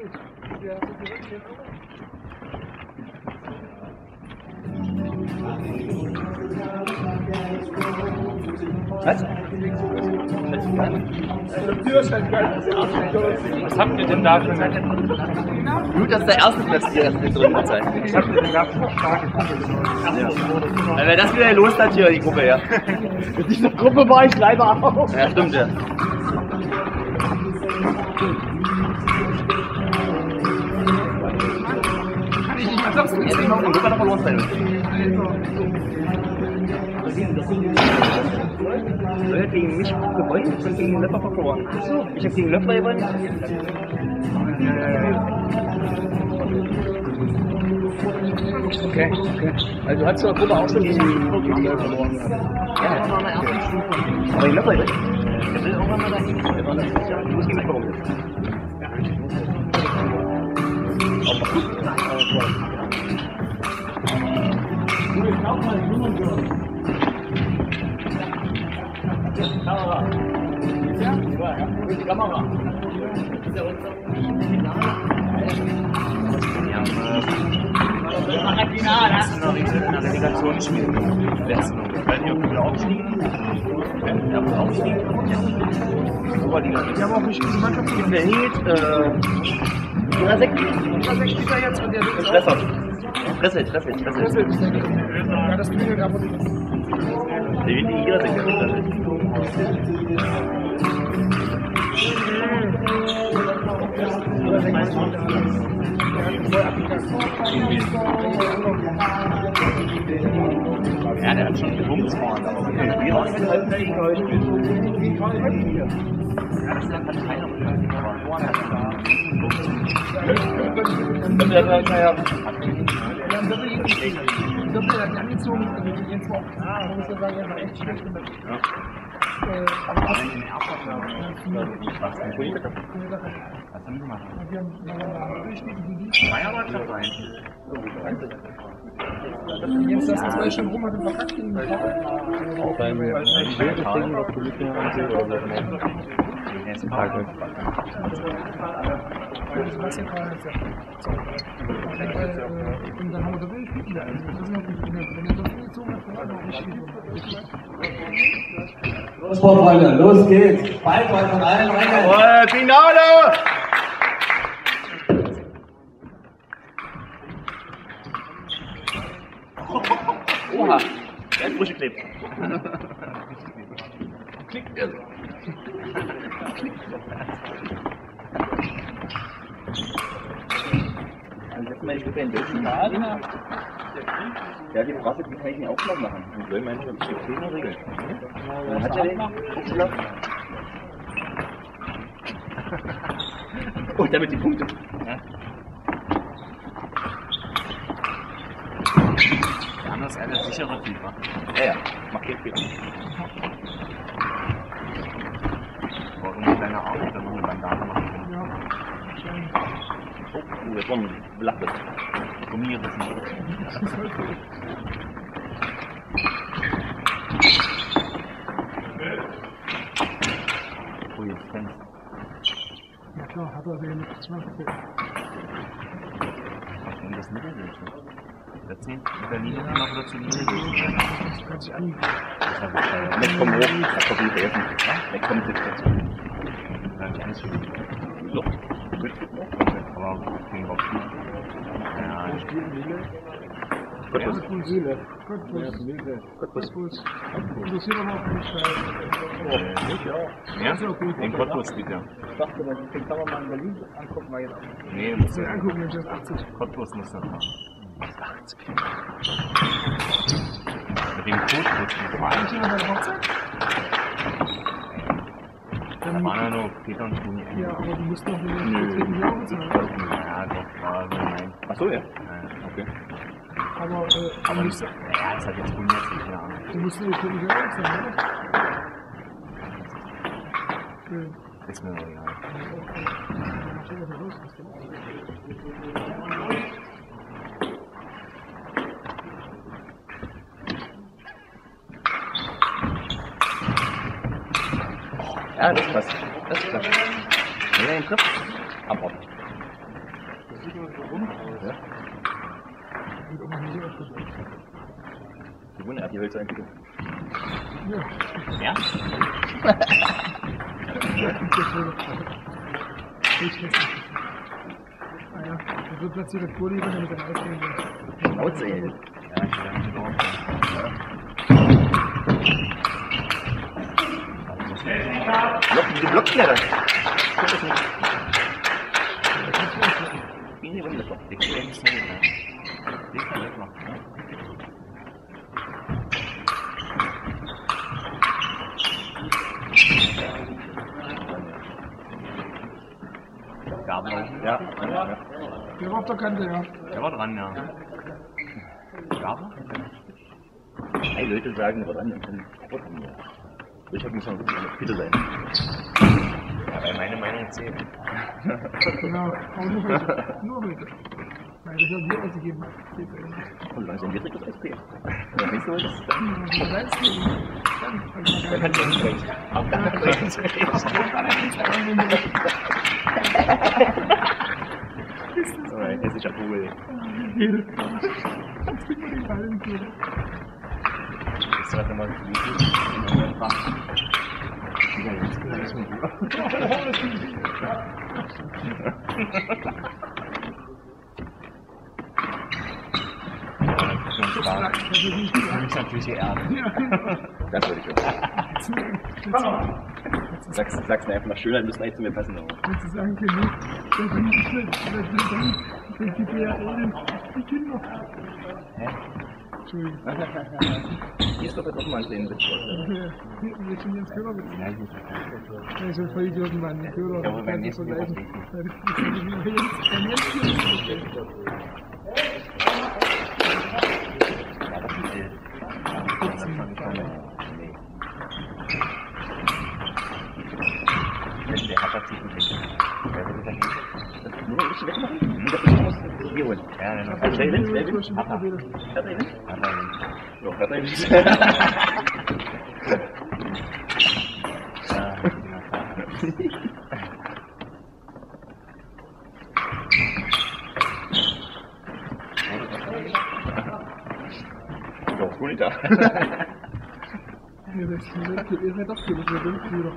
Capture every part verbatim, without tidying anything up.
Was? Was habt ihr denn da für eine? Gut, dass der erste Platz hier erst mit drin ist. Was habt ihr denn da für starke Gruppe? Weil wer das wieder los hat hier, die Gruppe, ja. In dieser Gruppe war ich leider auch. Ja, stimmt, ja. Jetzt ist noch ein Gruppe noch verloren sein. Er hat gegen mich gewonnen, ich habe gegen den Löffler verloren. Ich habe gegen Löffler gewonnen. Okay, okay. Also hat zur Gruppe auch schon gegen die verloren. Ja, das war meine erste Stufe. Aber den Löffler gewonnen. Der will irgendwann mal dahin. Der war letztes Jahr. Du musst gegen mich warum. Auch gut. Du bist auch mal jung geworden. Kamera. Ja? Ja, die Kamera. In der Relegation spielen. Letzten Runde. Weil die wieder aufstiegen. Ja, wohl aufstiegen. Oberliga. Die haben auch nicht diese Mannschaft In der Heat, äh. Oder sechs. sechzig er jetzt und der wird Treffer. Treffer, Treffer, Treffer. Ja, das klingelt aber nicht. Der will die ihre Sektion. Ja, der hat schon gewummt vorne, aber okay. Wir waren mit halb nicht geholfen. Ja, das hat keiner mit aber vorne hat er da. Und der sagt, naja. Wir haben Doppel angezogen, also die jetzt auch, man muss ja sagen, er war echt schlecht gemacht. Aber was? Was haben wir gemacht? Wir haben durchschnittlich die Zweiermannschaft rein. Jens, das ist zwei schon rum, hat den verkackt gegen den Auch beim Bildungsding, was du nicht mehr ansehen oder so. Er ist Tag. Das weiß ja gerade nicht. Und dann haben wir Doppel gespielt wieder. Das ist noch gut. Wenn er Doppel gezogen hat, dann hat er auch nicht gespielt. Los, Sportfreunde, los geht's. Ball, Ball von allen rein. Oh, Finale! Oha, der ist frisch geklebt. Klickt er. Dann setzen wir die Gruppe in welchen Tag? Ja, die Frage, wie kann ich den Aufschlag machen? Und soll meine ich, das ist eine Regel. Dann hat er den Aufschlag. Und damit die Punkte. Ja. Der andere ist eine sichere Typ, wa? Ja, ja, mach keinen Fehler. Aber irgendwie kleine Arme, dann noch eine Bandage machen. Oh, jetzt kommen belacht das. Gummirissen. Oh, jetzt kennst Ja klar, hat er den nicht gemacht. du das Mittelbild. Letzten in Berlin noch wieder zu Linie. Das kann sich an. Das habe ich äh, Weg kommen hoch, das hat doch vergessen. Weg kommen sitzt dazu. gar nicht alles für mich. So, Aber gegen Boxen. Ja, ich gut, was? Und Seele. Cottbus. Cottbus. Interessiert aber auch nicht. Ja? Den Cottbus spielt er. Ich dachte, den kann man mal in Berlin angucken, weil jetzt auch. Nee, muss Den er. angucken, wenn ich das achtzig. Cottbus muss er machen. Mit dem Cottbus. War eigentlich jemand bei der Hochzeit? Da waren ja nur Peter und Toni. Ja, aber du musst noch eine Nö. Jahre bezahlen. Ja, doch, war so nein. Achso, ja. Ja, Okay. Aber, äh, aber du nicht so. musst, Ja, das hat jetzt hundertzig Jahre. du musst eine viertel Jahre bezahlen, oder? Ja. Ist mir nur egal. Was ist da los? Ja, das passt. Das ist klar. Wenn er den trifft, abhauen. Ja. Die Wunder hat die Welt so entwickelt. Ja? Naja, er wird platziert das Vorleben, damit er ausgehen wird. Schnauze, ey. Ja, ich will nicht drauf. Blocken, die blocken ja das. Guck das nicht. Wie in die Wunde doch. Die kriegen nicht mehr. Die kann ich machen. Gabel. Ja, ja. Der war auf der Kante, ja. Der war dran, ja. Gabel? Drei Leute sagen, aber dann kann kaputt haben. Ich hab mich schon bitte sein. Ja, weil meine Meinung zählt. Genau, aber nur heute. Nur heute. Nein, das haben wir ausgegeben. Und langsam wird das Eis. Ja, nicht so, das ist dann. Da kann ich nicht recht. Auch da kann ich nicht recht. So ein hässlicher Vogel. Ist das nochmal wie viel? Ja, jetzt kann ich nicht. Das ist natürlich geerbt. Das würde ich auch. Sag's, sag's mir einfach mal schöner, müssen eigentlich zu mir passen. Willst du sagen, okay, nee, das ist nicht schlecht. Das ist nicht schlecht. Die G R L, die Kinder. Hä? Entschuldigung. Hier ist doch jetzt auch mal ein kleinen Witz. Wir sind jetzt Köhler mit. Ja, gut. Ja, ich soll voll Idioten meinen. Köhler. Ja, aber beim nächsten Mal vergleichen. nicht. Ja, das ist jetzt beim nächsten Mal ist okay. Ja, das ist die. Das ist schon nicht mehr. Nee. Wenn der hat das nicht gekriegt. Wer will das nicht? Das ist nur ein bisschen wegmachen? Das ist muss hier holen. Ja, der noch. Wer will? Wer will? Papa. Wer will? Papa. Ja, wer will? Ja, Ja, ist gut nicht da. Ja, das ist ihr seid doch viel, das wird wirklich wieder.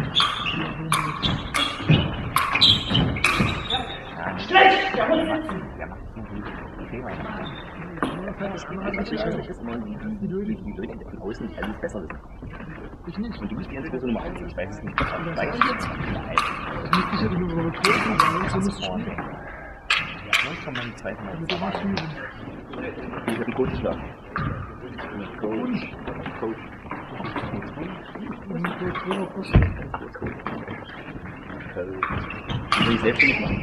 Schlecht! Der muss sitzen! Der macht einen Fehler. Das ist immer die, die Leute, die Leute, die von außen nicht alles besser wissen. Ich nicht. Und du bist die einzige Person Nummer eins. Ich weiß es nicht. Ich weiß es jetzt. Nein. Ich muss sicher die Nummer zwei sein, weil so muss ich spielen. Ja, ich komme in die zweite Mal. Mit dem Maschinen. Ich hab einen Coach geschlagen. Coach. Coach. Und mit der zwei noch kosten. Will ich selbstständig machen.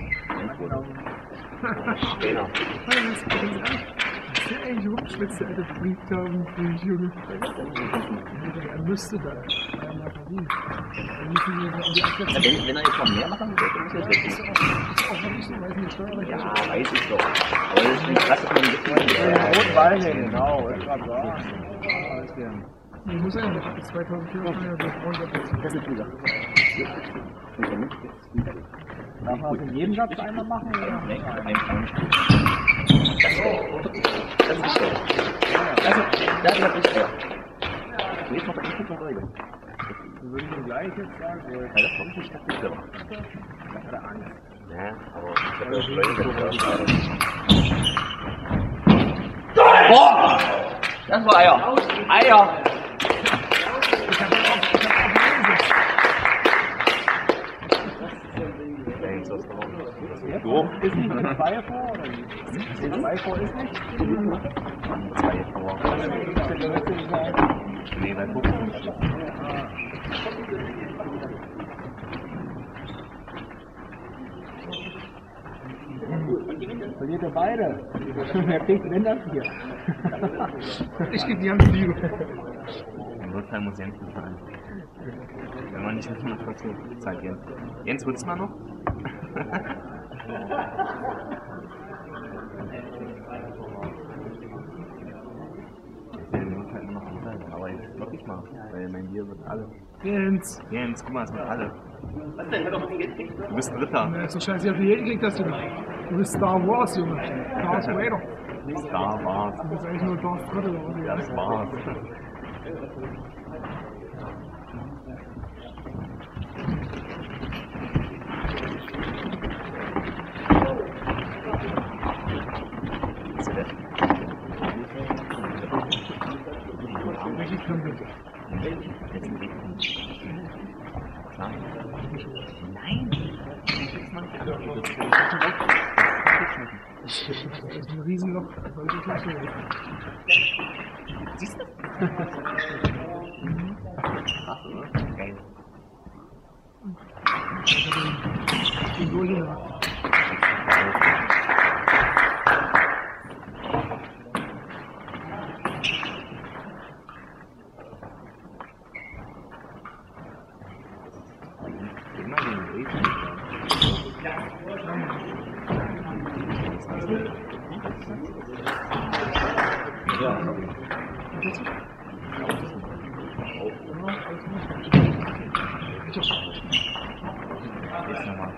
Trainer. Was ist der eigentlich rumschwitzt, der alte Brieftaben, Junge? Er müsste da. Er mal verdienen. Dann müssen wir an die Abwärts. Ja, wenn, wenn er jetzt noch mehr machen will, dann muss er Das selbst. ist auch, das ist auch nicht so, weiß nicht, Steuerrecht. Ja, weiß ich doch. Aber das ist nicht krass, dass man das mal. Rotweine, genau. Ich gerade sagen. Ich muss ja nicht, bis zweitausendvierzehn Steuer durch Freundschaft. Das ist eine coole Sache. Und der Mensch ist gut. Darf man das in jedem Satz einmal machen? Oder? Nee, ein ein Spiel. Das ist geil. Das ist geil. Also, da ist ich geil. Und jetzt noch ein Punkt noch Regel. Würde ich ihm gleich jetzt sagen? Ja, das kommt nicht, das ist selber. Oder Angst? Ja, aber ich habe ja schon Leute gesagt. Boah! Das war Eier. Eier! So. Ist nicht eine zwei vor oder wie? Eine zwei vor ist nicht? zwei vor. Nee, bei gucken. Verliert ihr beide? Wer kriegt denn das hier? Ich gebe die Hand Liebe. Im Notfall muss Jens bezahlen. Wenn man nicht wissen, was dazu zahlt Jens. Jens, willst du mal noch? Ich will den Notfall immer noch bezahlen, aber jetzt wirklich nicht mal, weil mein Bier wird alle. Jens. Jens, guck mal, es wird alle. Was denn? Hör doch auf den Geld. Du bist Dritter. Na, ist doch scheiße, wie viel gekriegt hast du denn? Du bist Star Wars, Junge. Darth Vader. Star Wars. Du bist eigentlich nur Darth Vader, oder was? Ja, das war's. Welche Kampe? Nein! Das ist ein Riesenloch. Sollte ich nicht sehen. Siehst du? Krass, oder? Geil. Ich bin durchgedacht. Immer den Regen. Ja. Jetzt nochmal.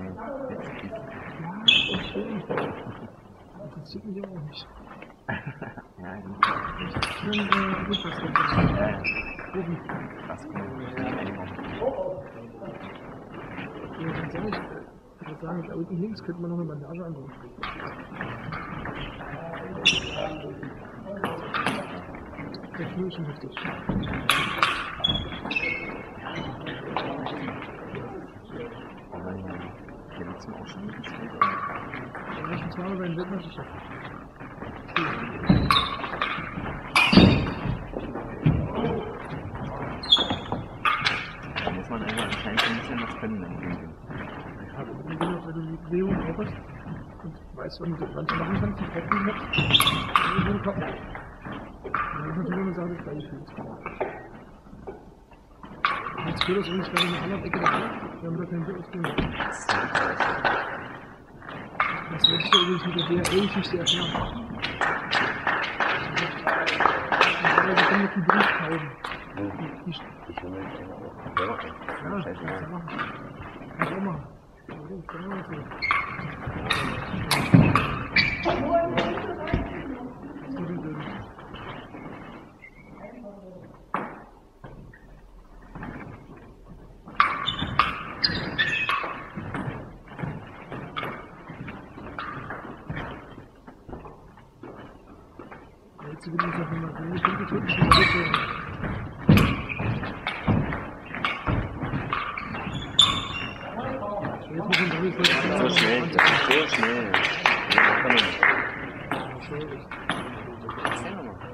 Interessiert mich aber auch nicht. Ja, Schön, äh, gut, was du ja, ja. Oben. Das kommt. Ja, ganz ehrlich, ich würde sagen, da unten links könnte man noch eine Bandage anbringen. Der Knie ist schon heftig. Aber hier wird es mir auch schon nicht gespielt. Ja, ich bin zweimal bei den Weltmeisterschaften. Da muss man einfach anscheinend ein bisschen was können im Ring. Ja, wenn du die Bewegung drauf hast und weißt, wann du das Ganze machen kannst, die Kopf nicht dann ist es Kopf. Dann ist natürlich eine Sache des Gleichgefühls. Jetzt führt das übrigens gerade in der anderen Ecke der Halle. Wir haben da kein Bild ausgemacht. Das werde ich dir übrigens mit der D R L-Geschichte erklären. Normalerweise kommen noch die Briefkauben. Ich will mir jetzt einfach auch selber machen. Ja, das kannst du machen. Kannst du auch machen. Ja, das kann man auch machen. Jetzt will ich noch mal sehen, ich bin getötet, ich bin getötet. So schnell, so schnell. Ja, kann man nicht. Erzähl doch mal.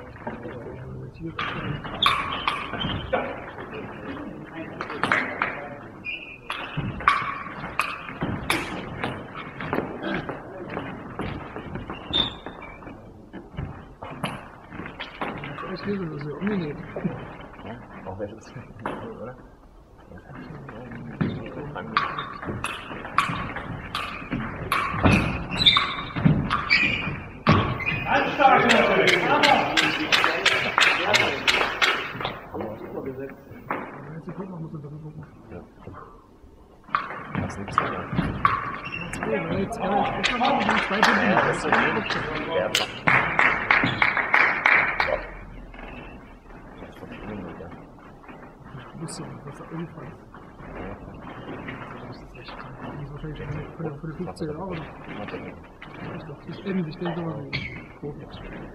Das geht so, so ungenäht. Ja, auch wenn es oder? Anstark natürlich! Jetzt die Kunden muss man dafür gucken. Was nimmst du da? Ja, jetzt kann ich mal die zwei Kunden. Ja, das ist okay. Ja. Ich wusste nicht, was da irgendwann ist. Das ist echt. Das ist wahrscheinlich eine von der fünfziger Jahre. Ich glaube, ich eben, ich denke mal, Profi.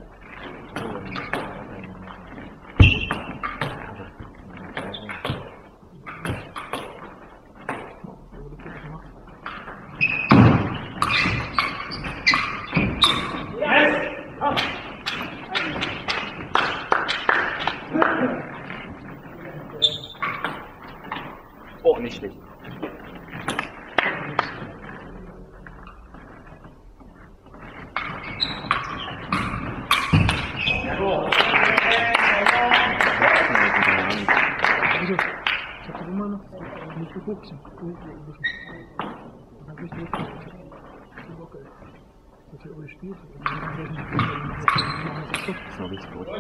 Oh, nicht schlecht. Also, ich habe immer noch nicht geguckt. Ich habe nicht geguckt. Ich habe nicht geguckt. dass er euch spielt. Das ist noch richtig gut.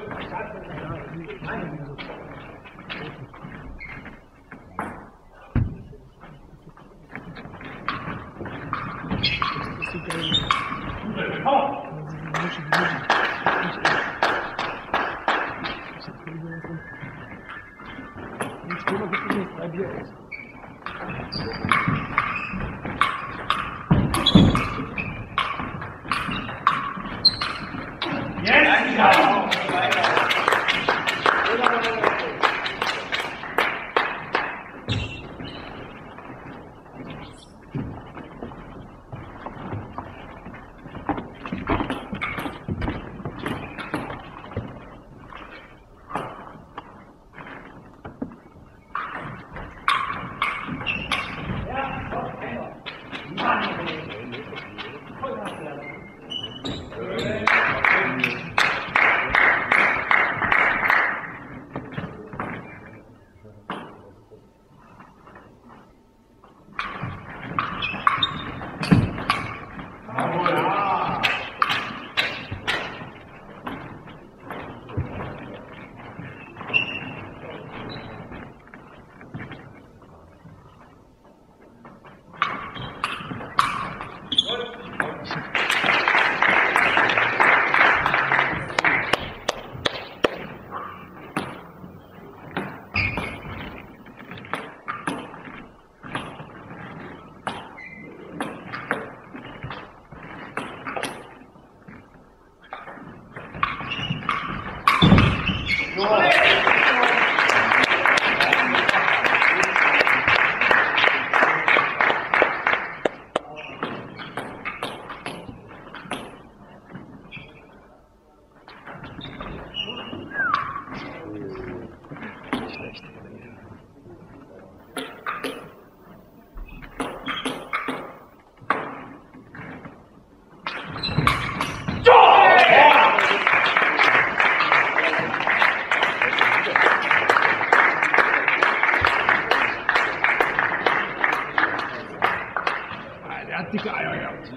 Der hat dicke Eier gehabt.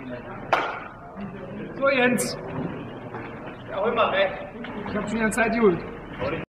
So, Jens. Ja, hol mal weg. Ich hab schon die ganze Zeit geholt.